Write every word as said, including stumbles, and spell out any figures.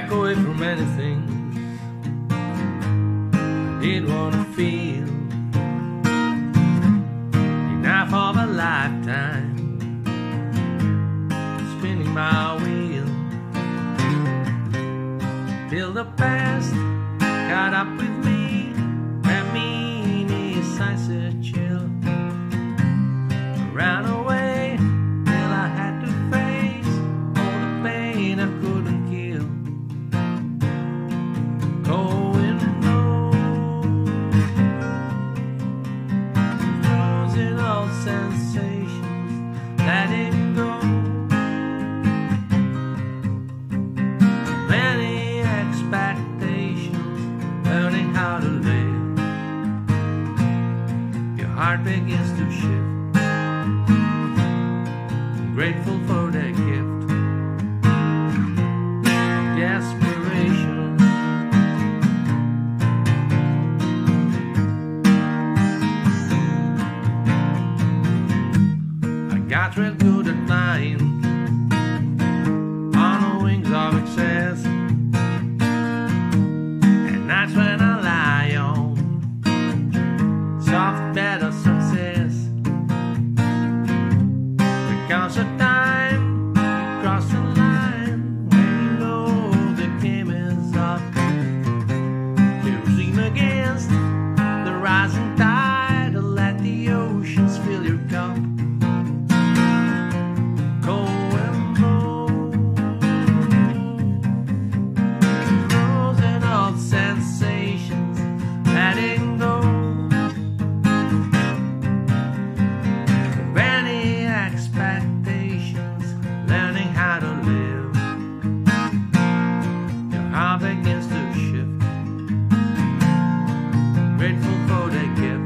back away from anything I did want to feel. Enough of a lifetime spinning my wheel till the past caught up with me. Reminiscences chill. I ran away till I had to face all the pain I couldn't kill. Going low, losing all sensations, letting go. Many expectations, learning how to live. Your heart begins to shift. I'm grateful for that gift of desperation. I got real good at flying on the wings of excess, and that's when I lie on soft bed of success. There comes a time you cross the line when you know the game is up. You swim against the rising tide to let the oceans fill your cup. Going low, losing all sensations, letting go. Many expectations, learning how to live. Your heart begins to shift. Grateful for the gift.